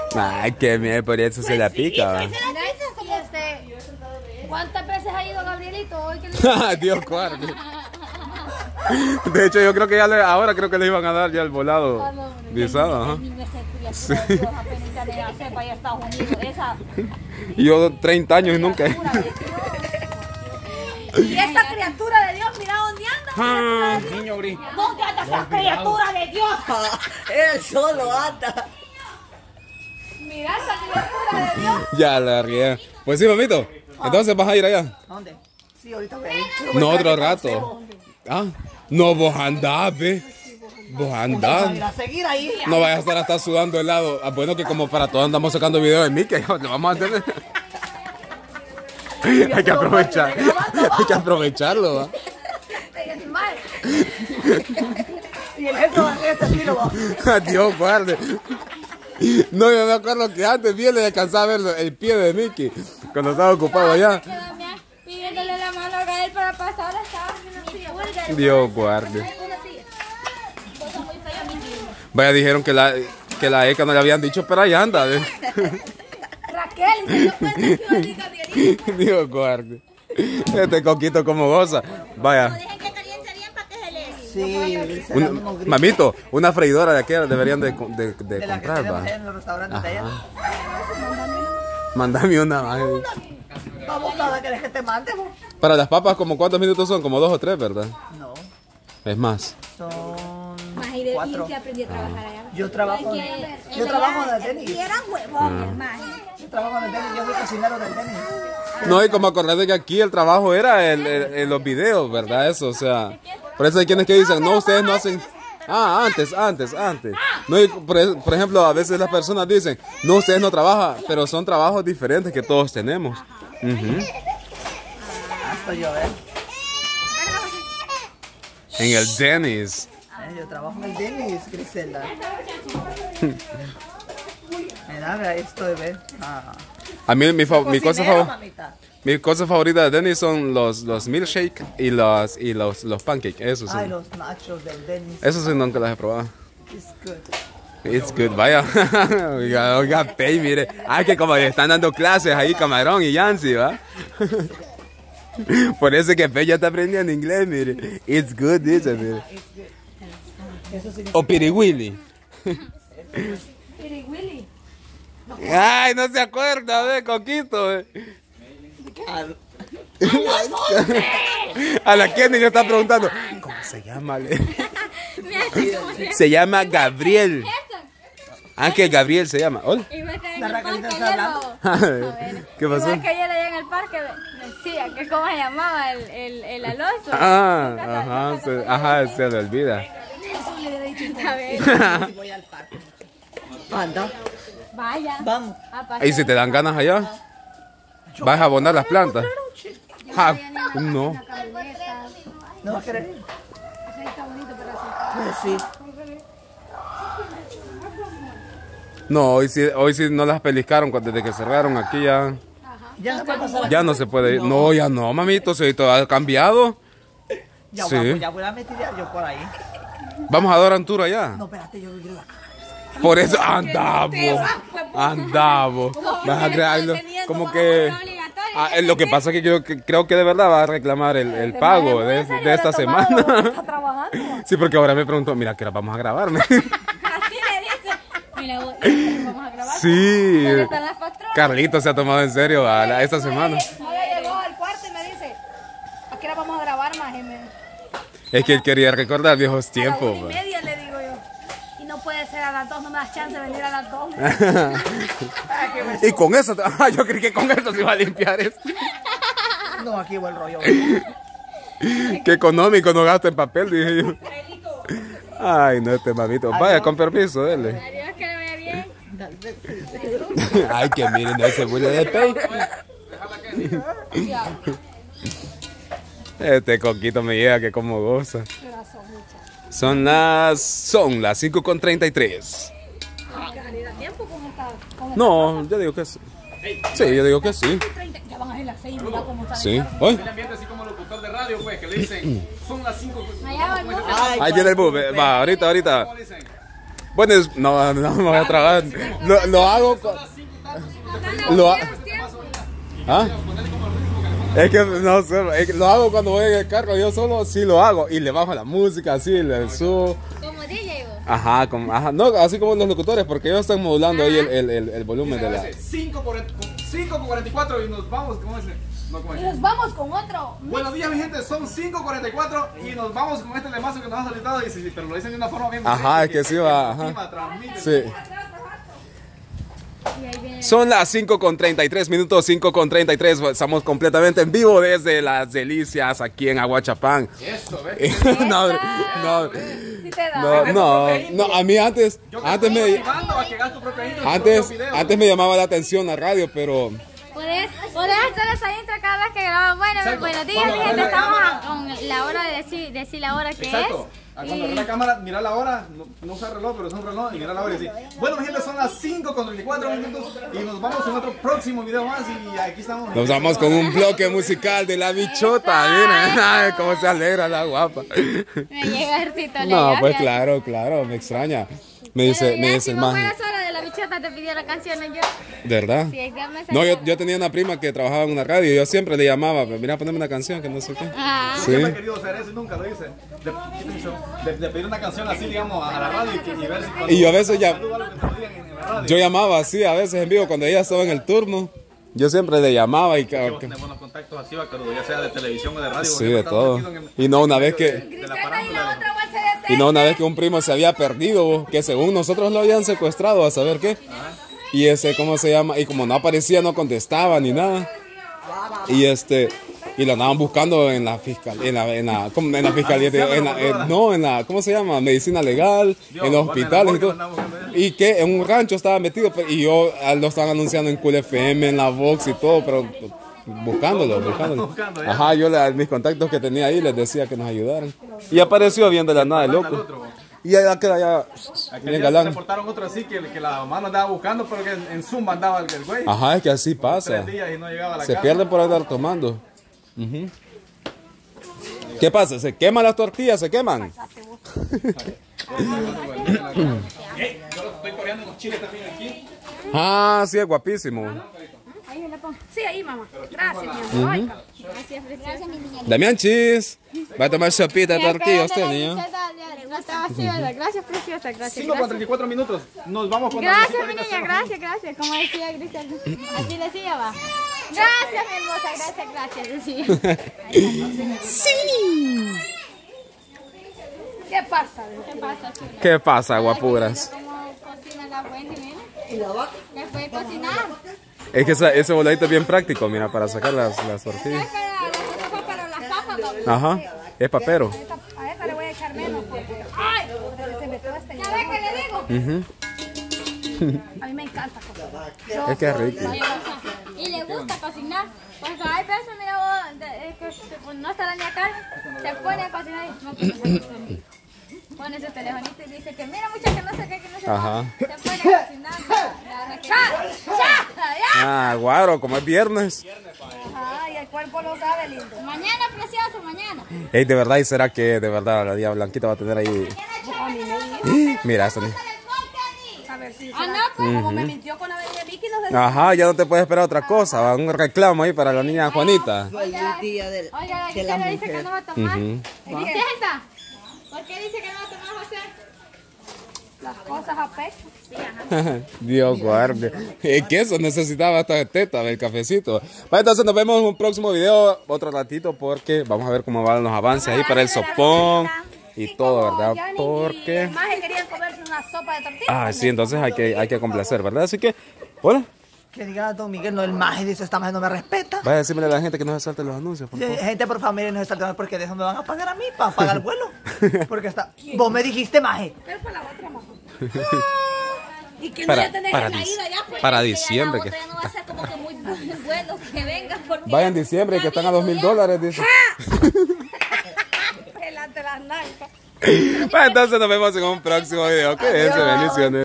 Ay, que mire, por eso se la pica, va. ¿Cuántas veces ha ido Gabrielito hoy? Que Dios guarde. De hecho, yo creo que ahora creo que le iban a dar ya el volado guisado, ajá. Sí. Y yo 30 años y nunca. Y esa criatura de Dios, mira dónde anda. Niño gris. ¿Dónde anda esa criatura de Dios? Él solo anda. Mira esa criatura de Dios. Ya la ría. Pues sí, mamito. Entonces vas a ir allá. ¿A dónde? Sí, ahorita voy a ir. No, otro rato. Ah, no, vos andás, ve. Vos andás. A seguir ahí. No vayas a estar sudando helado. Ah, bueno, que como para todos andamos sacando videos de Mickey, lo vamos a tener. Hay que aprovechar. Hay que aprovecharlo, ¿va? Y el jefe va a hacer este tiro, va. Dios guarde. No, yo me acuerdo que antes bien le alcanzaba a ver el pie de Mickey cuando estaba ocupado allá. Pidiéndole la mano a Gael para pasar, estaba en una silla. Dios guarde. Vaya, dijeron que la ECA no le habían dicho, pero ahí anda. Raquel, se dio cuenta que iba a decir Gabrielito. Dios guarde. Este coquito como goza. Vaya. Dejen que caliente bien para que se le... Sí, se dan unos gritos. Mamito, una freidora de aquella deberían de De la que comprar, tenemos va. en los restaurantes de allá. Mándame una más. Vamos a ver, ¿querés que te mande, vos? Para las papas, ¿como cuántos minutos son? Como 2 o 3, ¿verdad? No, Es más. son Más y 4. que aprendí a trabajar allá. Yo trabajo en el tenis. Y eran huevón, hermano. Yo trabajo en el tenis, yo fui cocinero del tenis. No, y como acordate que aquí el trabajo era los videos, ¿verdad? Eso, o sea. Por eso hay quienes que dicen, no, ustedes no hacen. Ah, antes. No, y por ejemplo, a veces las personas dicen, no, ustedes no trabajan, pero son trabajos diferentes que todos tenemos. Hasta yo, a ver. En el tenis. Yo trabajo en el tenis, Griselda. Mira esto de ver. A mí mi cosa Cocinero, favorita. mamita. Mi cosa favorita de Dennis son los milkshake y los pancakes, eso sí. Ay, los nachos del tenis. Eso sí nunca las he probado. It's good. It's good, vaya. Oiga, Pei, mire. Ay, que como le están dando clases ahí, Camarón y Yancy, ¿va? Por eso que Pei ya está aprendiendo inglés, mire. It's good, dice, mire. O Piriwili. Piriwili. Ay, no se acuerda, ve, Coquito. A la Kenny le está preguntando, ¿cómo se llama? Se llama Gabriel. Ah, que Gabriel se llama. Hola. Igual que en La el Raquelita parque está hablando. ayer, ¿Qué pasó? igual que ayer allá en el parque decía que cómo se llamaba el Alonso. Ah, ajá, se le olvida. Voy al parque. Anda, Vaya. vamos. Y si te dan ganas allá, vas a abonar las plantas. Ah, no. ¿No vas a querer ir? Está bonito, pero así. Pues sí. No, hoy sí no las peliscaron desde que cerraron aquí ya. Ya no puede pasar. Ya no se puede ir. No, ya no, mamito, si todo ha cambiado. Ya, Sí. guapo, ya voy a meter yo por ahí. Vamos a dar un tour allá. No, espérate, yo quiero la cara. Por eso andamos. Vas a crearlo. Como que. Lo que pasa es que yo creo que de verdad va a reclamar el pago de esta semana. Está trabajando. Sí, porque ahora me preguntó, mira, ¿qué hora vamos a grabarme? Así le dice. Mira, vamos a grabar. Sí. ¿Dónde están las patronas? Carlito se ha tomado en serio esta semana. Ahora llegó al cuarto y me dice, ¿a qué hora vamos a grabar más? Es que él quería recordar viejos A tiempos. la 1:30 le digo yo. Y no puede ser a las 2, no me das chance de venir a las 2. Y con eso, yo creí que con eso se iba a limpiar eso. No, aquí va el rollo. Qué económico, no gasta en papel, dije yo. Ay, no, este mamito. Vaya, con permiso, dele. Adiós, que le vaya bien. Ay, que miren ese bully de Pei. Este coquito me llega que como goza. Son las 5:33. ¿Tiempo cómo está? No, yo digo que sí. Sí, yo digo que sí. Ya van a ser las 6, mira cómo está. Sí. Hoy. El ambiente así como locutor de radio, pues, que le dicen, son las 5. Allá va el mundo. Ahí tiene el bus. Va, ahorita. ¿Cómo le dicen? Bueno, no me voy a trabar. Lo hago. ¿Ah? Es que no sé, lo hago cuando voy en el carro, yo solo sí lo hago y le bajo la música, así, le subo. Como DJ vos. Ajá, no, así como los locutores, porque ellos están modulando ahí el volumen de la... 5:44 y nos vamos, ¿cómo es? No, ¿cómo es? Y nos vamos con otro. Buenos días, mi gente, son 5:44 y nos vamos con este lemazo que nos ha solicitado, pero lo dicen de una forma bien... Ajá, es que sí va, ajá. Sí. Son las 5:33 minutos, 5:33. Estamos completamente en vivo desde Las Delicias aquí en Aguachapán. Eso, ¿ves? No, a mí antes me llamaba la atención la radio, pero Podés hacer esa intro cada vez que graban. Bueno, buenos días, mi gente. Estamos con la hora de decir la hora que exacto. es. Cuando agarra la cámara, mira la hora, no usa reloj, pero es un reloj, y mira la hora y decir, bueno, mi gente, son las 5:34 minutos y nos vamos en otro próximo video más y aquí estamos. Nos vamos con un bloque musical de La Bichota, miren, cómo se alegra la guapa. Me llega el No, pues claro, me extraña. Me dice el man. Si fueras hora de La Bichota te pidió la canción, yo. ¿De verdad? Sí, no, yo tenía una prima que trabajaba en una radio y yo siempre le llamaba, mira, poneme una canción que no sé qué. Ah. Sí. Siempre he querido hacer eso y nunca lo hice. De pedir una canción así, digamos, a la radio y ver si cuando... Y yo a veces yo llamaba así, a veces en vivo, cuando ella estaba en el turno. Yo siempre le llamaba y que vos tenés buenos contactos así, pero ya sea de televisión o de radio. Sí, de todo. Y no una vez que un primo se había perdido, que según nosotros lo habían secuestrado, a saber qué. Y ¿cómo se llama? Y como no aparecía, no contestaba ni nada. Y y lo andaban buscando en la fiscalía, ¿cómo se llama? Medicina legal, en los hospitales y todo. Y que en un rancho estaba metido, y yo lo estaban anunciando en Cool FM, en la Vox y todo, pero buscándolo. Ajá, yo mis contactos que tenía ahí les decía que nos ayudaran. Y apareció bien de la nada el loco. Y ya queda ya bien galán. Reportaron otro así que la mamá nos andaba buscando, pero que en Zoom andaba el güey. Ajá, es que así pasa. 3 días y no llegaba a la se casa. pierden por andar tomando. ¿Qué pasa? ¿Se queman las tortillas? ¿Se queman? Yo estoy coreando los chiles también aquí. Ah, sí, es guapísimo. Ahí le pongo. Sí, ahí, mamá. Gracias, mi amor. Gracias, preciosa, mi niña. Damián Chis, va a tomar sopita de tortilla usted, niño. Gracias, preciosa, gracias. 5:34 minutos. Nos vamos con gracias, mi niña, gracias. Como decía Cristian, así decía, va. Gracias, mi hermosa, gracias, decía. Sí. ¿Qué pasa? ¿Qué pasa, guapuras? ¿Cómo cocina la Wendy, mira? ¿Qué puede cocinar? Es que ese voladito es bien práctico, mira, para sacar las tortillas. Para las papas, ajá, es papero. A esta le voy a echar menos porque... ¡Ay! Se me todo este... ¿Ya ves qué le digo? A mí me encanta cocinar. Es que es rico. Y le gusta cocinar. Porque hay veces, mira vos, que no está la niña acá, se pone a cocinar y no pone su telefonito y dice que mira mucha que no sé qué, que no sé qué. Ajá. Se pone a cocinar. Ah, guaro, como es viernes. Ajá, y el cuerpo lo sabe, lindo. Mañana, precioso, mañana. Ey, de verdad, ¿y será que de verdad la Día Blanquita va a tener ahí? Mira, eso. A ver si como me mintió con la bebé Vicky, no sé. Ajá, ya no te puedes esperar otra cosa. Va un reclamo ahí para la niña Juanita. Oiga, el día de la la dice que no va a tomar. ¿Dice esta? ¿Por qué dice que no va a tomar, José? Las cosas a pecho. Sí, ajá. Dios guarde. Es que eso necesitaba esta teta, el cafecito. Bueno, entonces nos vemos en un próximo video otro ratito porque vamos a ver cómo van los avances ahí para el sopón y todo, ¿verdad? Porque... Más querían comerse una sopa de tortilla. Ah, sí, entonces hay que complacer, ¿verdad? Así que, hola. Que diga don Miguel, no, el maje dice, esta maje no me respeta. Vaya a decirle a la gente que no se salte los anuncios, por favor. Gente, por favor, no se salte porque de eso me van a pagar a mí para pagar el vuelo. Porque está... Vos me dijiste, maje. Pero para la otra, mamá. Y que Para- no ya tenés para la dis- ida ya, pues. para que ya diciembre, la que- otra ya no va a ser como que muy bueno que venga. Porque Vaya en diciembre que están a $2,000, dice. Delante las nalgas. Bueno, entonces nos vemos en un próximo video. Que bendiciones.